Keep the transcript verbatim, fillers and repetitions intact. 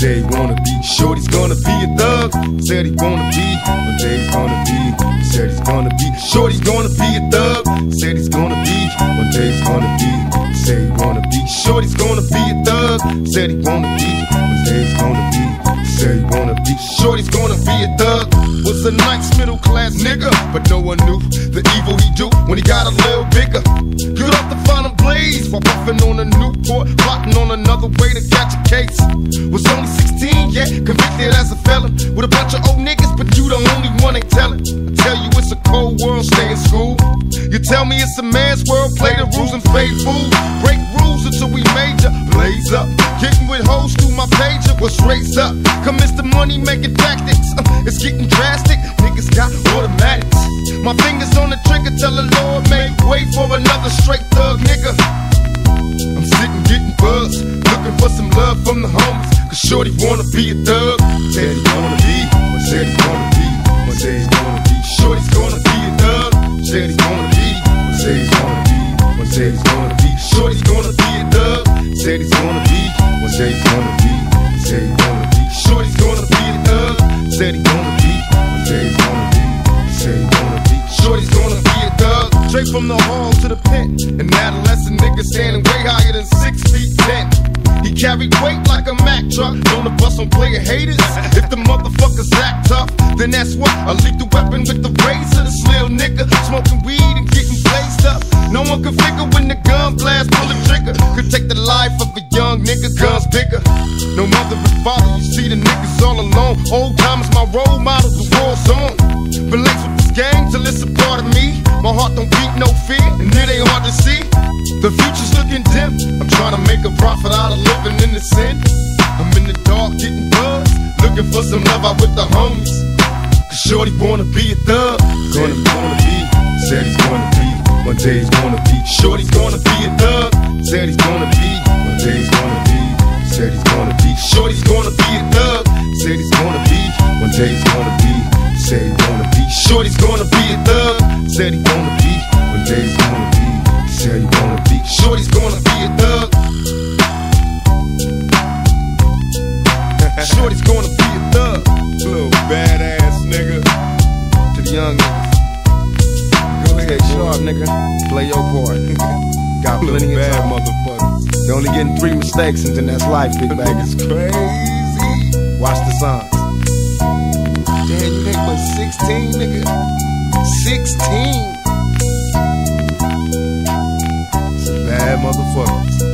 day he wanna be. Shorty's gonna be a thug. Said he wanna be. One day he's gonna be. Said he's gonna be. Shorty's gonna be a thug. Said he's gonna be. One day he's gonna be. Say he wanna be. Shorty's gonna be a thug. Said he wanna be. One day he's gonna be. Say he wanna be. Shorty's gonna be a thug. Was a nice middle class nigga, but no one knew the evil he do when he got a little bigger. Good off the final blaze while puffing on a Newport, plotting on another way to catch a case. Was only sixteen, yeah, convicted as a felon with a bunch of old niggas, but you the only one ain't telling. I tell you it's a cold world, stay in school. You tell me it's a man's world, play the rules and fade fool. Break rules until we major, blaze up. Getting with hoes through my pager, what's raised up? Commence the money making tactics, uh, it's getting drastic. Niggas got automatics. My fingers on the trigger, tell the Lord make way for another straight thug nigga. I'm sitting getting buzzed, looking for some love from the homies, cause shorty wanna be a thug. Said he wanna be, what said he wanna be, what said he's gonna be. Shorty's gonna be a thug. Said he's gonna be, what said he's gonna be, what said he's gonna be. Shorty's gonna be a thug. Said he's gonna be, what said he's gonna be, said he's gonna be. Shorty's gonna be a thug. Said he's gonna be, what said he's gonna be, said he's gonna be. Shorty's gonna be a thug. Straight from the hall to the pen. An adolescent nigga standing way higher than six feet ten. He carried weight like a Mack truck. On the bus on player haters. If the motherfuckers act tough, then that's what I leave the weapon with the razor. This little nigga smoking weed and getting blazed up. No one can figure when the gun blast, pull the trigger. Could take the life of a young nigga, guns bigger. No mother and father, you see the niggas all alone. Old time is my role model, the war's on. Been laced with this game till it's a part of me. My heart don't beat no fear, and it ain't hard to see. The future's looking dim. I'm trying to make a profit out of living in the sin. I'm in the dark getting buzzed, looking for some love out with the homies. Cause shorty wanna be a thug. Gonna, gonna be, said he's gonna be. One day he's gonna be. Shorty's gonna be a thug. Said he's gonna be. One day he's gonna be. Said he's gonna be. Shorty's gonna be a thug. Said he's gonna be. One day he's gonna be. Said he's gonna be. Shorty's gonna be a thug. Said he's gonna be. One day he's gonna be. Said he's gonna be. Shorty's gonna be a thug. Shorty's gonna be a thug. Little badass nigga. To the young niggas. Go ahead, sharp nigga. Play your part. Got plenty of bad motherfuckers. They're only getting three mistakes and then that's life, big bag. It's crazy. Watch the signs. Damn, you ain't but sixteen, nigga. sixteen. Some bad motherfuckers.